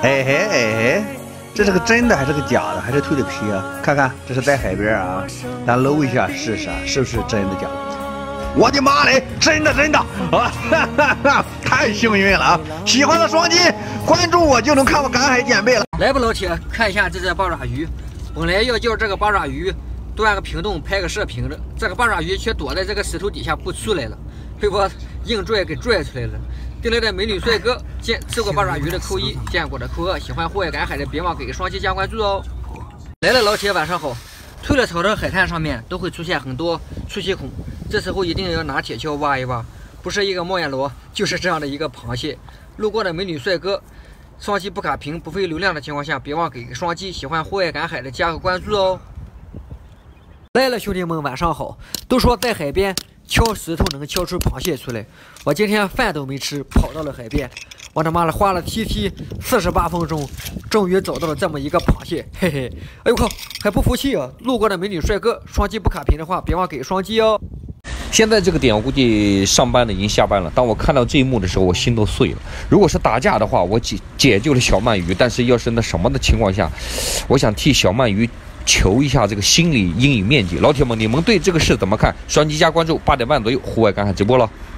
哎嘿哎嘿，这是个真的还是个假的？还是蜕的皮啊？看看，这是在海边啊，咱搂一下试试，是不是真的假的？我的妈嘞，真的啊！哈哈哈，太幸运了啊！喜欢的双击关注我就能看我赶海捡贝了。 来吧，老铁，看一下这只八爪鱼。本来要叫这个八爪鱼钻个平洞拍个视频的，这个八爪鱼却躲在这个石头底下不出来了，被我硬拽给拽出来了。订来的美女帅哥，吃过八爪鱼的扣1，见过的扣2，喜欢户外赶海的别忘给个双击加关注哦。来了，老铁，晚上好。退了潮的海滩上面都会出现很多出气孔，这时候一定要拿铁锹挖一挖，不是一个猫眼螺，就是这样的一个螃蟹。路过的美女帅哥，双击不卡屏不费流量的情况下，别忘给个双击，喜欢户外赶海的加个关注哦。来了，兄弟们，晚上好。都说在海边敲石头能敲出螃蟹出来，我今天饭都没吃，跑到了海边，我他妈的花了TT 48分钟，终于找到了这么一个螃蟹，嘿嘿。哎呦靠，还不服气啊！路过的美女帅哥，双击不卡屏的话，别忘给双击哦。 现在这个点，我估计上班的已经下班了。当我看到这一幕的时候，我心都碎了。如果是打架的话，我解救了小鳗鱼，但是要是那什么的情况下，我想替小鳗鱼求一下这个心理阴影面积。老铁们，你们对这个事怎么看？双击加关注，8点半左右户外赶海直播了。